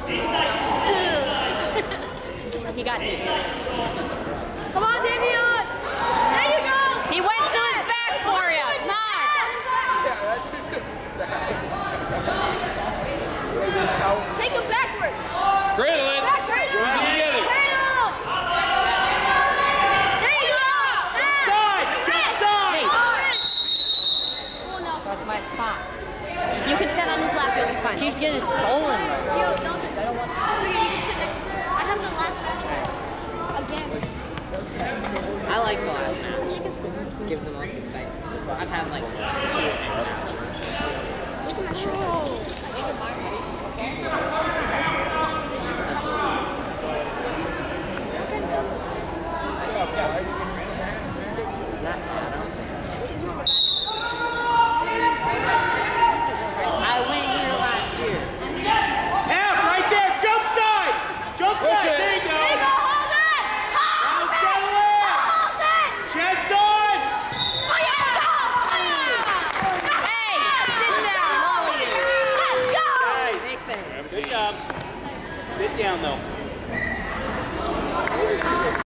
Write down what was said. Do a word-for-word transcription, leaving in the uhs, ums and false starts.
He got it. Come on, Davion! There you go! He went to his back for you. Come on. Yeah, that is just sad. Take him backward. Cradle it. Back, cradle. Join them together. Cradle. There you go. Jump side! Jump side! That's my spot. You can sit on his lap, you'll be fine. Keeps getting stolen. Yo, Delta, I don't want to. Okay, you can sit next to me. I have the last match. Again. I like the last match. I think it's... Give the most excitement. I've had like two matches. Look at my shirt. I went here last year. F, right there! Jump sides! Jump Push sides! it. There you go! There you go, hold it! Now Hold settle it! in! Hold it! Chest on! Oh, yes, go! Hey, sit down, all of you. Let's go! Nice. Good job. Sit down, though.